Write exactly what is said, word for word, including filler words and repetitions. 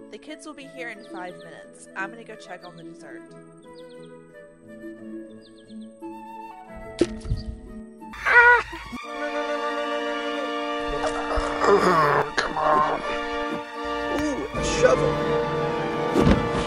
The kids will be here in five minutes. I'm gonna go check on the dessert. Come on. Ooh, a shovel.